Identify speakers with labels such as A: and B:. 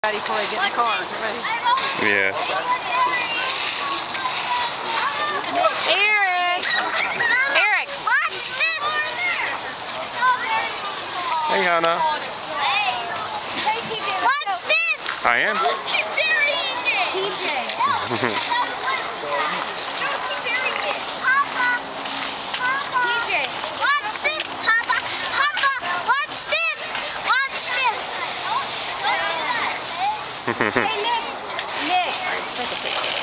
A: Ready before I get in the car. Ready?
B: Yeah.
A: Erik! Erik!
C: Watch this!
B: Hey, Hannah.
C: Watch this!
B: I am.
C: Just keep burying it! TJ. Keep burying it. Papa. Papa. TJ. Watch this, Papa. Papa, watch this. Watch this. Hey, Nick. Nick.